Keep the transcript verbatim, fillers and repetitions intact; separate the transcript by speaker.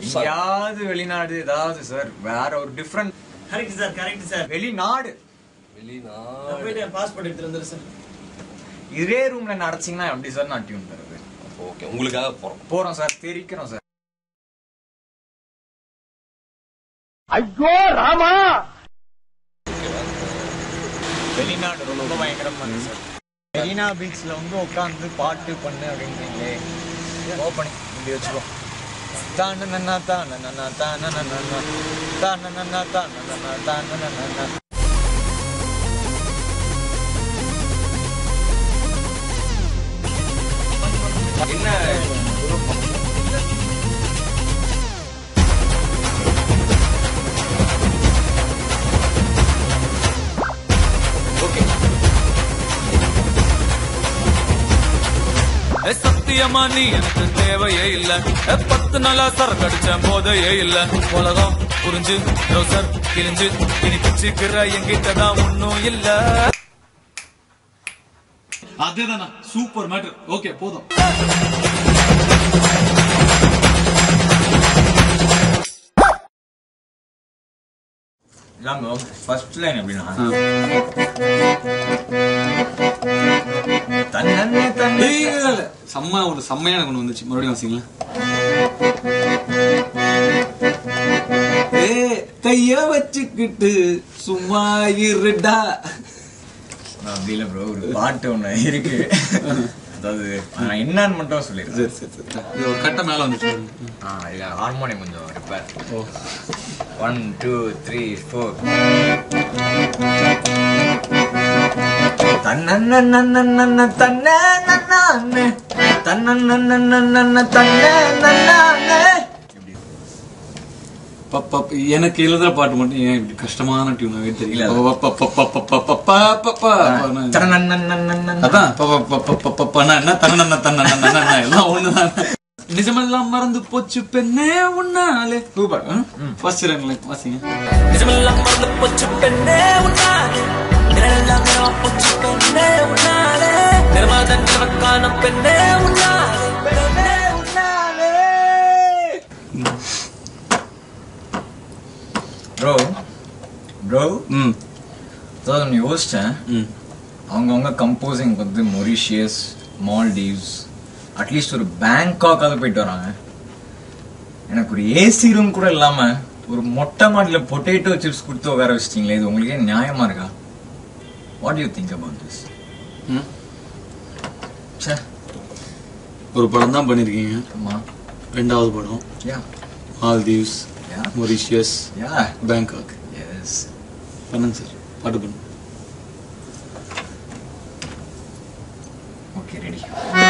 Speaker 1: யாவது வெளிநாடு ஏதாவது சார் வேற ஒரு different.
Speaker 2: Correct sir correct sir.
Speaker 1: வெளிநாடு
Speaker 2: வெளிநாடு போயிட்டு பாஸ்போர்ட் எடுத்துட்டு வந்துரு சார்.
Speaker 1: இதே ரூம்ல நடச்சிங்கன்னா எப்படி சார் நான் டியூன் தருது?
Speaker 3: ஓகே உங்களுக்காக போறோம்
Speaker 1: போறோம் சார் தெரிக்கிறோம் சார்.
Speaker 4: ஐயோ ராமா
Speaker 1: வெளிநாடு ரொம்ப பயங்கரமா இருக்கு சார். மெரினா பீச்ல வந்து உட்காந்து பாட்டு பண்ணு அப்படின்றீங்களே ஓப்பன் இப்படி வச்சுக்கோ. தான நன்னா தான நன்னா தான நன்னா தான நன்னா தான நன்னா தான நன்னா.
Speaker 3: என்ன
Speaker 5: சத்தியமா நீ எனக்கு தேவையே இல்ல. பத்து நாளா சரக்கடிச்ச போதையே இல்ல. உலகம் புரிஞ்சு ரோசர் கிழிஞ்சு இனி பிச்சுக்கிற எங்கிட்டதான் ஒன்னும் இல்ல.
Speaker 6: அதேதானா சூப்பர் மேட்டர். ஓகே போதும்.
Speaker 1: ஃபர்ஸ்ட் லைன் எப்படின்னா
Speaker 6: செம்ம ஒரு செம்மையான ஒண்ணு வந்துச்சு. மறுபடியும் வாசிங்களா. ஏ கைய வச்சுக்கிட்டு சும்மா இருடா.
Speaker 1: அப்படி இல்ல ப்ரோ ஒரு பாட்டு ஒண்ணு இருக்கு. அதாவது நான் என்னன்னு மட்டும் சொல்லிடுறேன்.
Speaker 6: சரி சரி சரி. இது ஒரு கட்ட மேல வந்துச்சு.
Speaker 1: ஆ இல்ல ஹார்மோனியம் கொஞ்சம் repair. Oh one two three four. தன்னன்ன நன்னன்ன தன்னே நன்னானே தன்னன்ன நன்னன்ன தன்னே நன்னானே.
Speaker 6: எனக்கு எழுதுற பாட்டு மட்டும் ஏன் இப்படி கஷ்டமான டியூனாவே தெரியல. அதான் என்ன தன்ன தன்ன எல்லாம் ஒண்ணுதான். நிஜமெல்லாம் மறந்து போச்சு பெண்ணே உன்னாலே. சூப்பர். ஃபர்ஸ்ட் ரன்ல வாசிங்க.
Speaker 5: நிஜமெல்லாம் மறந்து போச்சு பெண்ணே உன்னாலே. நிழலெல்லாம் போச்சு பெண்ணே உன்னாலே. நிர்மாதன் நிறக்கான பெண்ணே உன்னாலே. பெண்ணே உன்னாலே.
Speaker 1: ப்ரோ ப்ரோ
Speaker 6: ம்
Speaker 1: அதாவது யோசிச்சேன். அவங்கவுங்க கம்போசிங் வந்து மொரிஷியஸ் மால்டீவ்ஸ் அட்லீஸ்ட் ஒரு பேங்காக்காவது போயிட்டு வராங்க. எனக்கு ஒரு ஏசி ரூம் கூட இல்லாம ஒரு மொட்டை மாடியில பொட்டேட்டோ சிப்ஸ் கொடுத்து உட்கார வச்சிட்டீங்களே, இது உங்களுக்கே நியாயமா இருக்கா? What you think about this?
Speaker 6: ஒரு படம் தான் பண்ணிருக்கீங்க.
Speaker 1: ஆமா
Speaker 6: ரெண்டாவது படம்.
Speaker 1: யா
Speaker 6: மால்தீவ்ஸ்
Speaker 1: யா
Speaker 6: மொரிஷியஸ்
Speaker 1: யா
Speaker 6: பேங்காக்.
Speaker 1: எஸ்
Speaker 6: பண்ணுங்க சார் பாட்டு பண்ணுங்க.
Speaker 1: Okay ready.